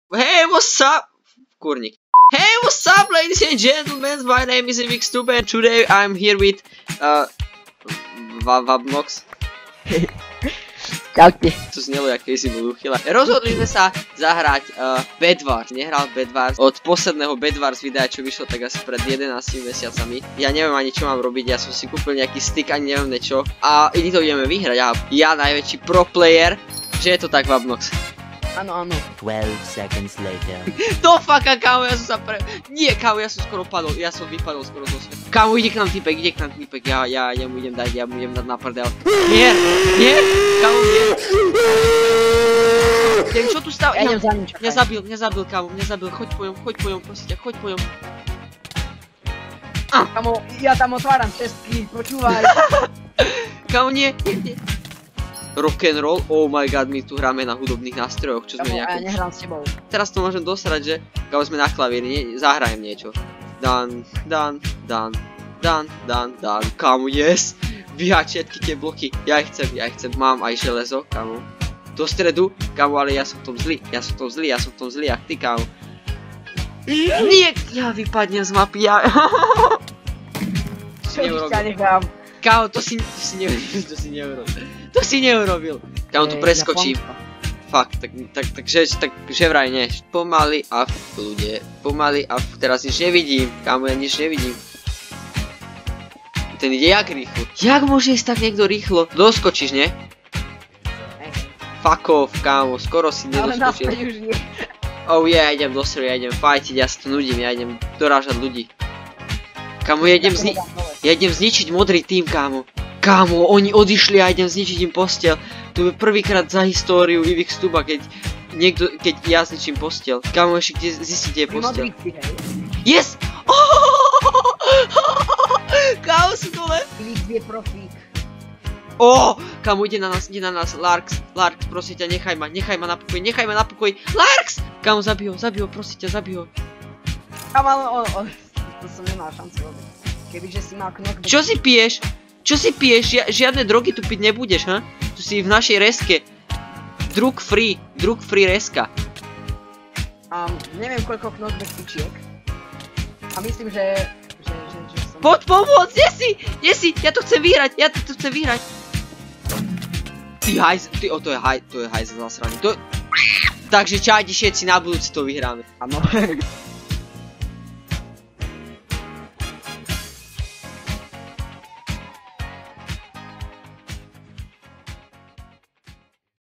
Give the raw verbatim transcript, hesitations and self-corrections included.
Hey, what's up? Kurník. Hey, what's up, ladies and gentlemen? My name is Evixtube and today I'm here with uh Vabnox. Čaute. To znelo, jak kedy si bol uchyla. Rozhodli sme sa zahrať uh, Bedwars. Nehral Bedwars od posledného Bedwars videa, čo vyšlo tak asi pred jedenástimi mesiacami. Ja neviem ani čo mám robiť, ja som si kúpil nejaký stick, ani neviem nečo. A iný to ideme vyhrať. A ja najväčší pro player. Že je to tak, Vabnox? Áno, áno. twelve seconds later. To faka, kámo, ja som sa pre... Nie, kámo, ja som skoro padol, ja som vypadol skoro zo sveta. Kámo, ide k nám typek, ide k nám typek, ja, ja, ja mu idem dať, ja mu idem dať na prdel. Nie, nie, kámo, nie. Ten, čo tu stav... Ja idem za ním, čakaj. Mňa zabil, mňa zabil, kámo, mňa zabil, choď po ňom, choď po ňom, prosím ťa, choď po ňom. Kámo, ja tam otváram čestky, počúvaj. Kámo, nie, nie, nie. Rock'n'roll, oh my god, my tu hráme na hudobných nástrojoch, čo sme Kámo, nejako... ja nehrám s tebou. Teraz to môžem dosrať, že kámo, sme na klavíri, nie, zahrajem niečo. Dan, dan, dan, dan, dan, dan, kámo, yes! Vyhať všetky tie bloky, ja ich chcem, ja ich chcem, mám aj železo, kámo. Do stredu, kámo, ale ja som v tom zlý, ja som v tom zlý, ja som v tom zlý, jak ty, kámo. Nie, ja vypadnem z mapy, ja... Čo ti ťa nechám? Kámo, to si, to si neurobil, to si neurobil. To si neurobil. Kámo, tu preskočím. Fakt, tak, tak, tak, že, tak, že vraj nie. Pomaly a v kľude. Pomaly a v, teraz nič nevidím. Kámo, ja nič nevidím. Ten ide jak rýchlo. Jak môže ísť tak niekto rýchlo? Doskočíš, nie? Fuck off, kámo, skoro si Ale nedoskočil. naspäť už nie. Oh yeah, ja idem do stredu, ja idem fightiť, ja sa tu nudím, ja idem dorážať ľudí. Kámo, ja idem, zni ja idem zničiť modrý tým, kámo. Kámo, oni odišli a idem zničiť im posteľ. To je prvýkrát za históriu Evixtuba, keď niekto, keď ja zničím posteľ. Kámo, ešte kde zistiť, kde je posteľ. Yes! Kámo, sú dole. Evix je profík. Oh, kámo, ide na nás, ide na nás. Larks, Larks, prosím ťa, nechaj ma, nechaj ma na pokoji, nechaj ma na pokoji. Larks! Kámo, zabij ho, zabij ho, prosím ťa, zabij ho. Kámo, ale on, on, to som nemal šancu robiť. Kebyže si mal knockback. Čo si piješ? Čo si piješ? Žia žiadne drogy tu piť nebudeš, ha? Tu si v našej reske. Drug free, drug free reska. Um, neviem koľko knockback tyčiek. A myslím, že... že, že, že som... Poď pomôcť, kde si? Kde si? Ja to chcem vyhrať, ja to, to chcem vyhrať. Ty hajz, ty, o to je hajz, to je hajz zasraný. To... Takže čajdi všetci, na budúci to vyhráme. Áno.